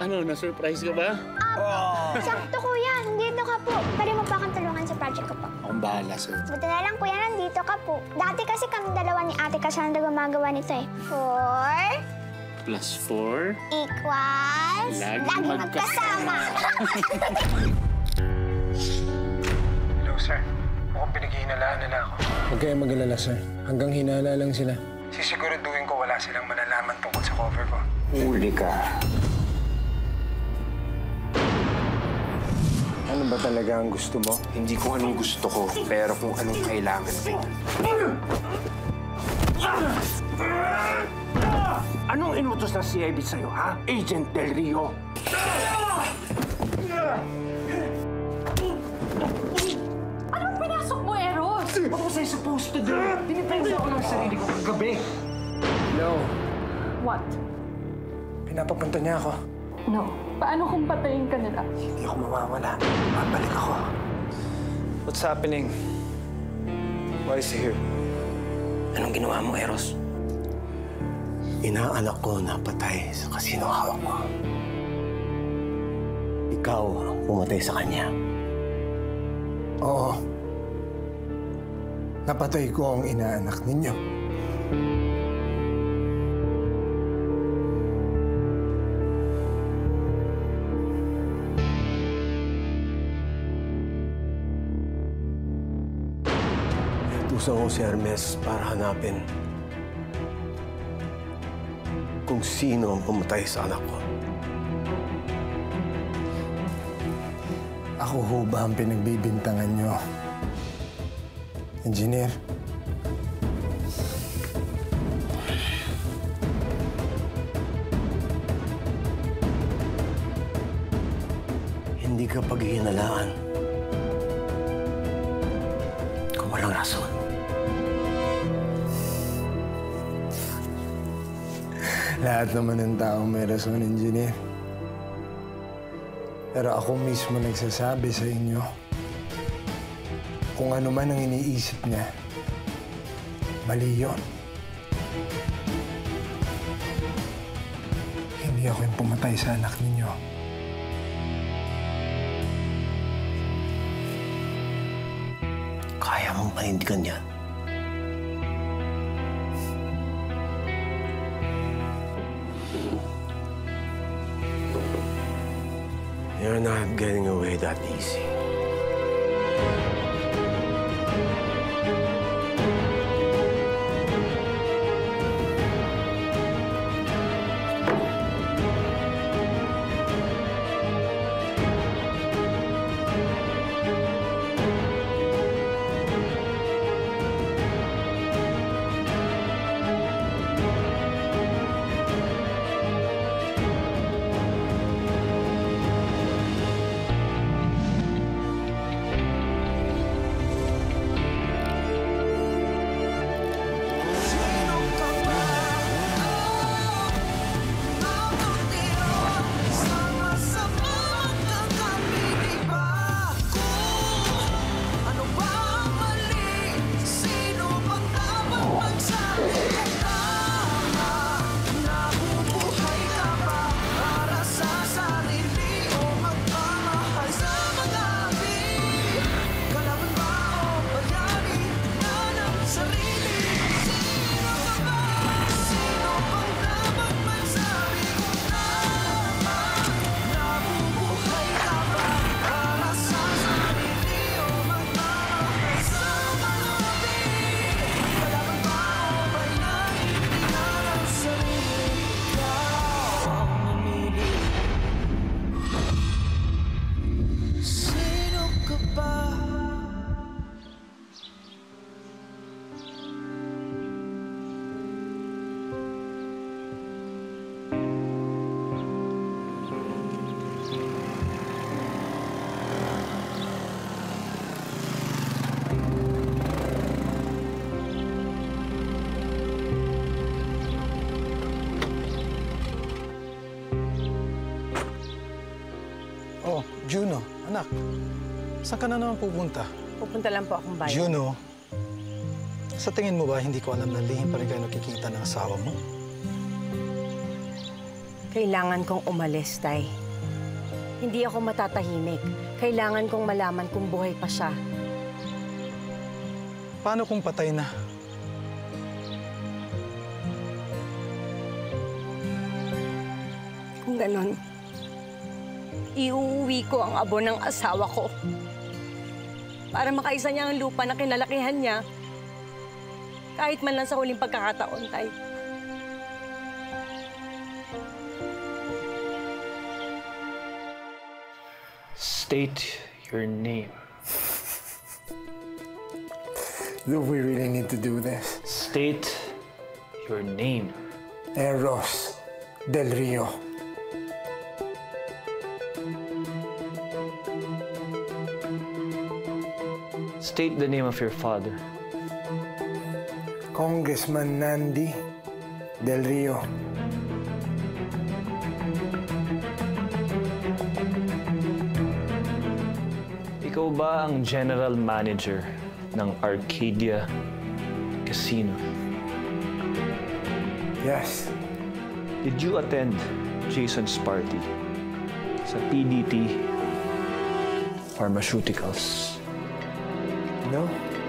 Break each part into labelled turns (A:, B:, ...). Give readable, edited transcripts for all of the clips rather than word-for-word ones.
A: Ano, na-surprise ka ba?
B: Sakto, kuya. Nandito ka po. Pwede mo pa akong tulungan sa project ko po.
A: Akong bahala sa'yo.
B: Buti na lang, kuya, nandito ka po. Dati kasi kami dalawa ni Ate Cassandra gumagawa nito eh. 4
A: + 4
B: equals...
A: Lagi
B: magkasama.
C: Hello, sir. Mukhang pinaghihinalaan nila ako.
D: Huwag kayong mag-alala, sir. Hanggang hinala lang sila.
C: Sisiguraduhin ko wala silang malalaman tungkol sa cover ko.
D: Huli ka. Ano ba talaga ang gusto mo?
E: Hindi kung anong gusto ko, pero kung anong kailangan ko.
F: Anong inutos ng CIB sa'yo, ha? Agent Del Rio?
G: Anong pinasok mo, Eros?
F: What was I supposed to do? Dinipensa ako ng sarili ko kagabi.
D: No.
G: What?
D: Pinapapunta niya ako.
G: No. Paano kung patayin ka nila?
D: Hindi ako mawawala. Babalik ako. What's happening? Why is he here?
F: Anong ginawa mo, Eros?
D: Inaanak ko na patay sa kasino hawak mo. Ikaw ang pumatay sa kanya. Oo. Napatay ko ang inaanak ninyo. Utusan ko si Hermes para hanapin kung sino ang pumatay sa anak ko. Ako ho ba ang pinagbibintangan nyo? Engineer? Hindi ka paghihinalaan kung walang rason. Lahat naman ng taong may rason, Engineer. Pero ako mismo nagsasabi sa inyo kung ano man ang iniisip niya, mali yun. Hindi ako yung pumatay sa anak ninyo. Kaya mong panindigan yan. You're not getting away that easy.
H: Oh, Juno, anak. Saan ka na naman pupunta?
I: Pupunta lang po akong bayan.
H: Juno, sa tingin mo ba hindi ko alam na lihim pa rin kayo nakikita ng asawa mo?
I: Kailangan kong umalis, Tay. Hindi ako matatahimik. Kailangan kong malaman kung buhay pa siya.
H: Paano kung patay na?
I: Kung ganon, iuwi ko ang abo ng asawa ko para makaisa niya ang lupa na kinalakihan niya kahit man lang sa huling pagkakataon, Tay.
E: State your name.
D: Do we really need to do this?
E: State your name.
D: Eros Del Rio.
E: State the name of your father.
D: Congressman Nandi Del Rio.
E: Ikaw ba ang general manager ng Arcadia Casino?
D: Yes.
E: Did you attend Jason's party sa PDT Pharmaceuticals?
D: No?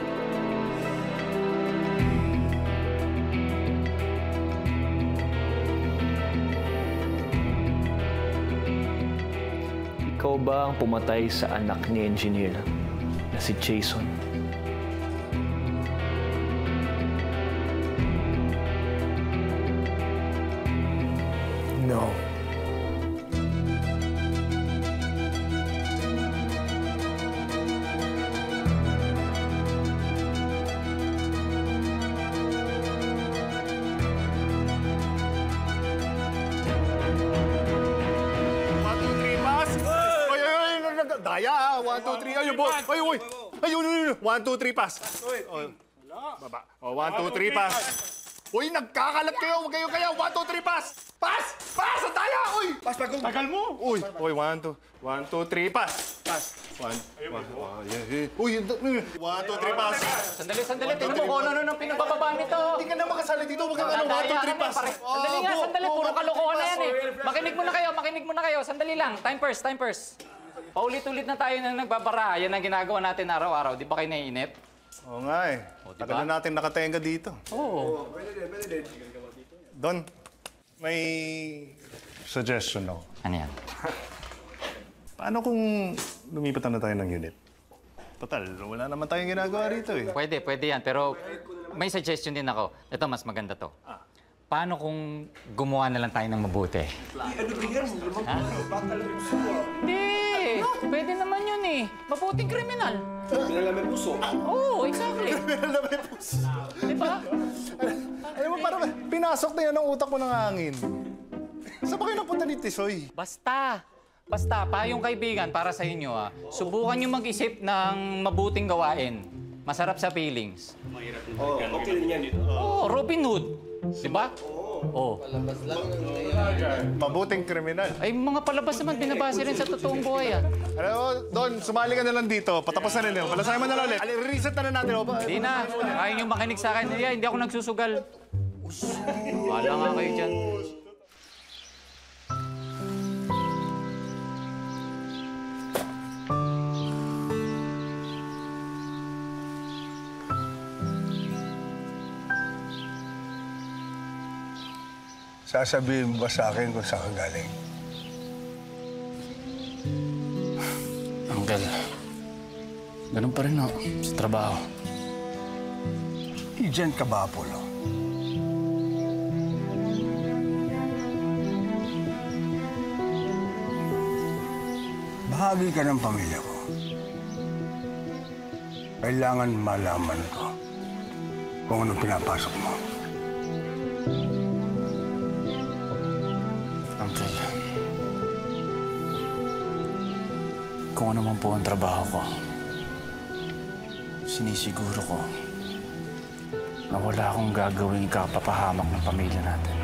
E: Ikaw ba ang pumatay sa anak ni engineer na si Jason?
D: No.
C: Daya, 1, 2, 3. Ayun, boy. Ayun, ayun. 1, 2, 3, pass. Baba. 1, 2, 3, pass. Uy, nagkakalat kayo. Huwag kayo kaya. 1, 2, 3, pass. Pass! Pass! Ang daya! Uy! Pass, tagal mo. Uy, 1, 2. 1, 2, 3, pass. Pass. 1, 1. Uy, 1, 2, 3, pass.
J: Sandali. Tingnan mo kung ano nang pinagbababa nito.
C: Hindi ka na makasali dito. Huwag ka 1, 2, 3, pass.
J: Sandali nga, sandali. Puro kalokohan na yan eh. Makinig muna kayo. Sandali lang. Time first. Paulit-ulit na tayo na nagbabara. Yan ang ginagawa natin araw-araw. Di ba kayo naiinip?
C: Oo nga eh.
J: diba?
C: Tagal na natin nakatenga dito.
J: Oo.
C: Don, may suggestion ako.
J: Ano yan?
C: Paano kung lumipat na tayo ng unit? Total, wala naman tayong ginagawa rito eh.
J: Pwede yan. Pero may suggestion din ako. Ito, mas maganda to. Paano kung gumawa na lang tayo ng mabuti? Ha? Hindi. Pwede naman yun eh. Mabuting kriminal.
F: Kriminal na may puso.
J: Oo, exactly.
C: Kriminal na may puso.
J: Diba?
C: Alam mo, parang pinasok na yan ang utak ko ng hangin. Saan ba kayo napunta ni Tisoy?
J: Basta, payong kaibigan para sa inyo subukan nyo mag-isip ng mabuting gawain. Masarap sa feelings.
F: Okay din yan dito.
J: Oo, Robin Hood. Diba? Oo.
C: Mabuting kriminal.
J: Ay, mga palabas naman binabase rin sa totoong buhay
C: Alam mo, Don, sumali ka na lang dito. Patapos na rin yun. Palasahin mo na lang ulit. Reset na natin.
J: Hindi na. Ayaw nyo makinig sa akin. Hindi ako nagsusugal. Wala nga kayo dyan.
F: Sasabihin mo ba sa akin kung saan ka galing?
K: Uncle, ganun pa rin ako sa trabaho.
F: Agent ka ba, Apollo? Bahagi ka ng pamilya ko. Kailangan malaman ko kung ano pinapasok mo.
K: Uncle, kung ano man po ang trabaho ko, sinisiguro ko na wala akong gagawing kapapahamak ng pamilya natin.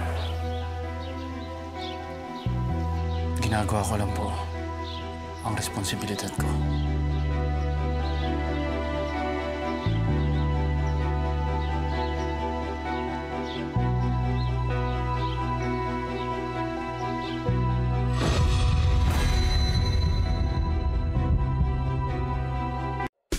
K: Ginagawa ko lang po ang responsibilidad ko.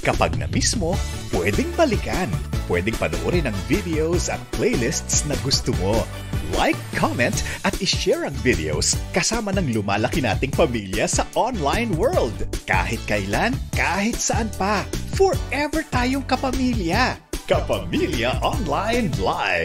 L: Kapag na-miss mo, pwedeng balikan. Pwedeng panoorin ang videos at playlists na gusto mo. Like, comment, at ishare ang videos kasama ng lumalaki nating pamilya sa online world. Kahit kailan, kahit saan pa. Forever tayong kapamilya. Kapamilya Online Live.